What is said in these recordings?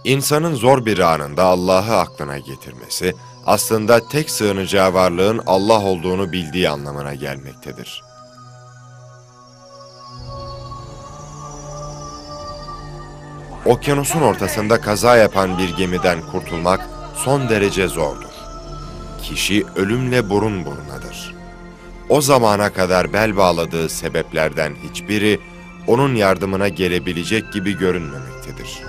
İnsanın zor bir anında Allah'ı aklına getirmesi, aslında tek sığınacağı varlığın Allah olduğunu bildiği anlamına gelmektedir. Okyanusun ortasında kaza yapan bir gemiden kurtulmak son derece zordur. Kişi ölümle burun burunadır. O zamana kadar bel bağladığı sebeplerden hiçbiri onun yardımına gelebilecek gibi görünmemektedir.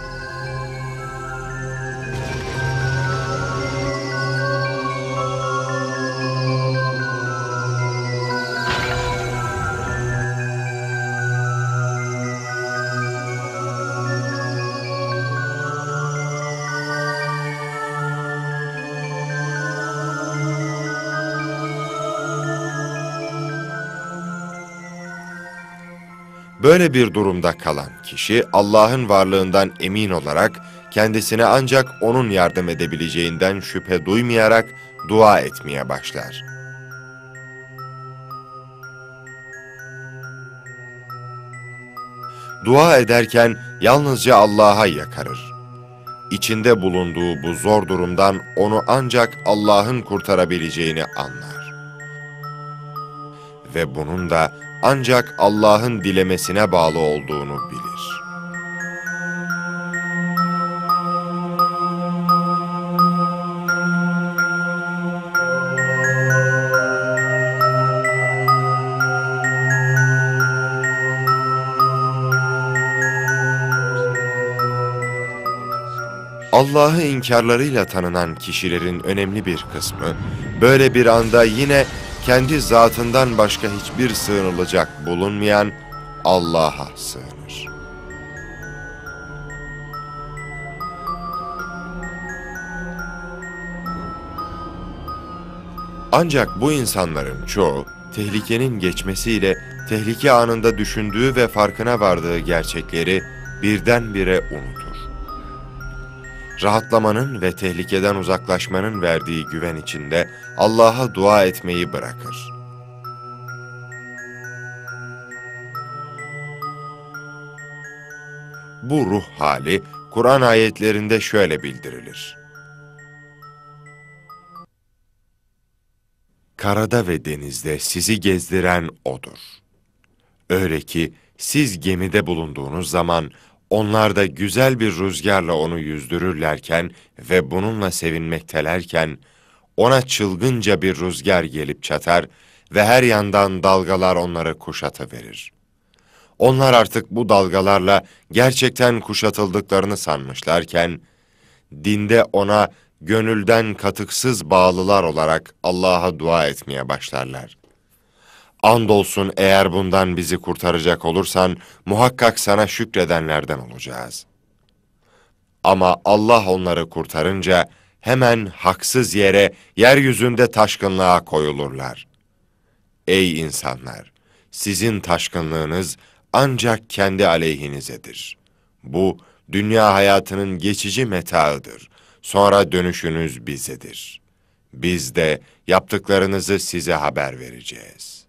Böyle bir durumda kalan kişi Allah'ın varlığından emin olarak kendisine ancak O'nun yardım edebileceğinden şüphe duymayarak dua etmeye başlar. Dua ederken yalnızca Allah'a yakarır. İçinde bulunduğu bu zor durumdan onu ancak Allah'ın kurtarabileceğini anlar. Ve bunun da ancak Allah'ın dilemesine bağlı olduğunu bilir. Allah'ı inkarlarıyla tanınan kişilerin önemli bir kısmı, böyle bir anda yine kendi zatından başka hiçbir sığınılacak bulunmayan Allah'a sığınır. Ancak bu insanların çoğu, tehlikenin geçmesiyle tehlike anında düşündüğü ve farkına vardığı gerçekleri birdenbire unutur. Rahatlamanın ve tehlikeden uzaklaşmanın verdiği güven içinde Allah'a dua etmeyi bırakır. Bu ruh hali Kur'an ayetlerinde şöyle bildirilir. Karada ve denizde sizi gezdiren O'dur. Öyle ki siz gemide bulunduğunuz zaman onlar da güzel bir rüzgarla onu yüzdürürlerken ve bununla sevinmektelerken ona çılgınca bir rüzgar gelip çatar ve her yandan dalgalar onları kuşatıverir. Onlar artık bu dalgalarla gerçekten kuşatıldıklarını sanmışlarken, dinde ona gönülden katıksız bağlılar olarak Allah'a dua etmeye başlarlar. Andolsun eğer bundan bizi kurtaracak olursan, muhakkak sana şükredenlerden olacağız. Ama Allah onları kurtarınca, hemen haksız yere yeryüzünde taşkınlığa koyulurlar. Ey insanlar! Sizin taşkınlığınız ancak kendi aleyhinizedir. Bu, dünya hayatının geçici metaıdır. Sonra dönüşünüz bizedir. Biz de yaptıklarınızı size haber vereceğiz.